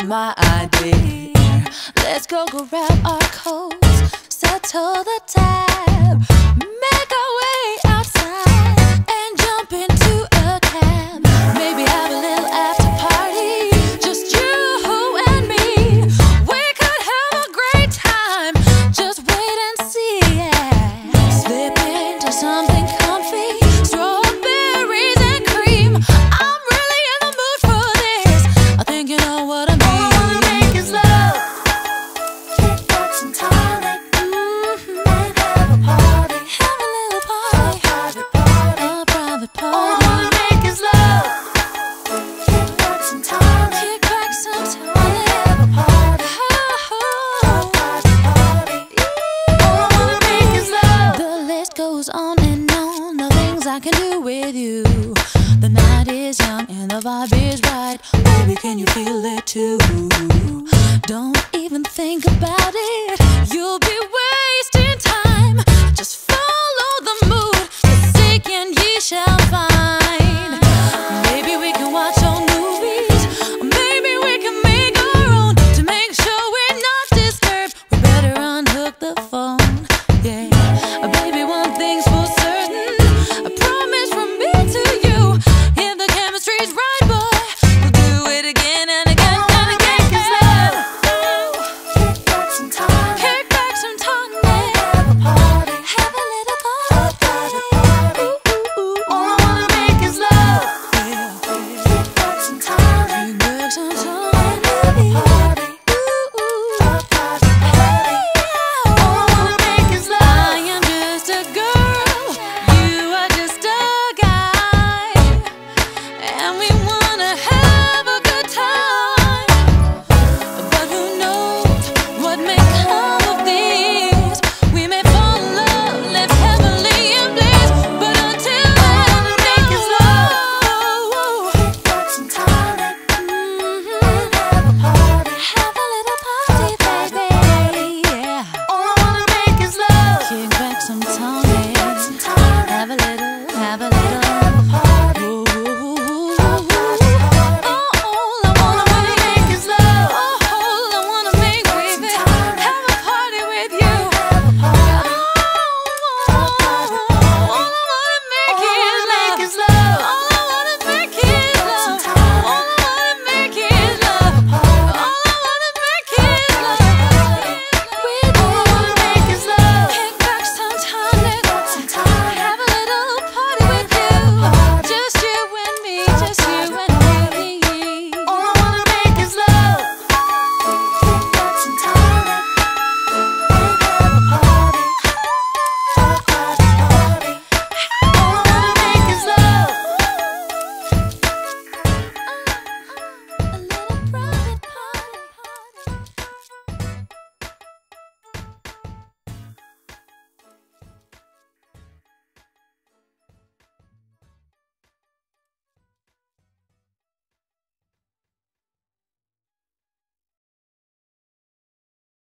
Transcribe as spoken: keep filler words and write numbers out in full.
my idea. Let's go grab our coats, settle the tab, make our way outside, and jump into a cab. Maybe have a little after party, just you and me. We could have a great time, just wait and see. Yeah. Slip into something comfy, strawberries and cream. I'm really in the mood for this. I think you know what I mean. All I wanna make is love, kickbacks and tonic, mm-hmm. and have a party, have a little party, a private party, a private party. All I wanna make is love, kickbacks and tonic, kickbacks and tonic, have a party, a private party. All I wanna make is love. The list goes on and on, the things I can do with you. The night is young and the vibe is right. Baby, can you feel it too? Don't even think about it, you'll be